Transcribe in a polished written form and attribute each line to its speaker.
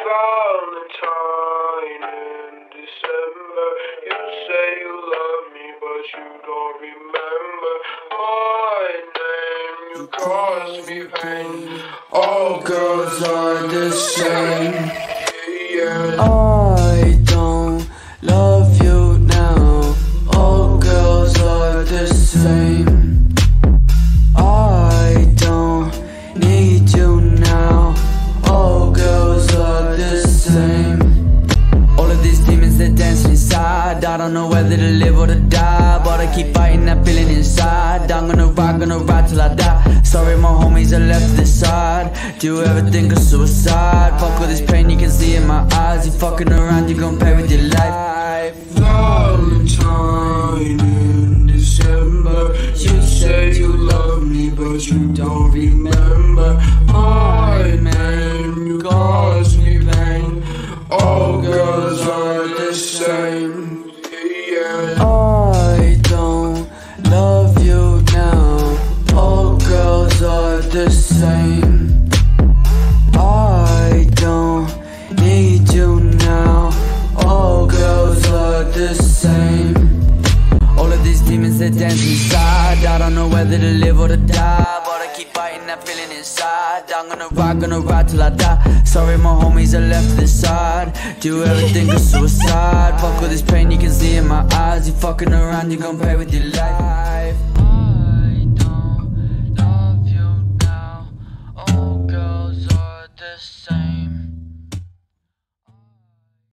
Speaker 1: Valentine in December. You say you love me, but you don't remember my name. You cause me pain. All girls are the same.
Speaker 2: I don't love you now. All girls are the same. I don't need you now. All girls are the same. All of these demons, they're dancing inside. I don't know whether to live or to die, but I keep fighting that feeling inside. I'm gonna ride till I die. Sorry my homies are left to the side. Do you ever think of suicide? Fuck all this pain you can see in my eyes. You fucking around, you gon' pay with your life.
Speaker 1: Valentine in December. You say you love me, but you don't remember my name. You cause me pain. All girls are the same.
Speaker 2: I don't love you now. All girls are the same. I don't need you now. All girls are the same. All of these demons, they're dancing inside. I don't know whether to live or to die, but I keep fighting that feeling inside. I'm gonna ride till I die. Sorry my homies are left to the side. Do you ever think of suicide? Fuck all this pain you can see in my eyes. You fucking around, you gon' pay with your life.